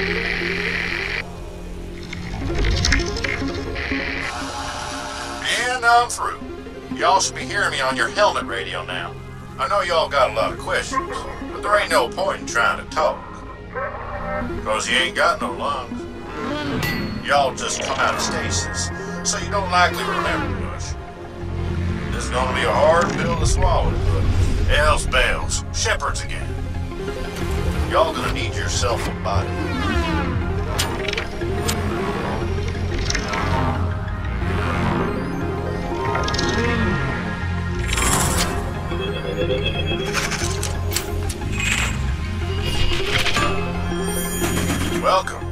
And I'm through. Y'all should be hearing me on your helmet radio now. I know y'all got a lot of questions, but there ain't no point in trying to talk. Cause you ain't got no lungs. Y'all just come out of stasis, so you don't likely remember much. This is gonna be a hard pill to swallow, but hell's bells, shepherds again. Y'all gonna need yourself a body. Welcome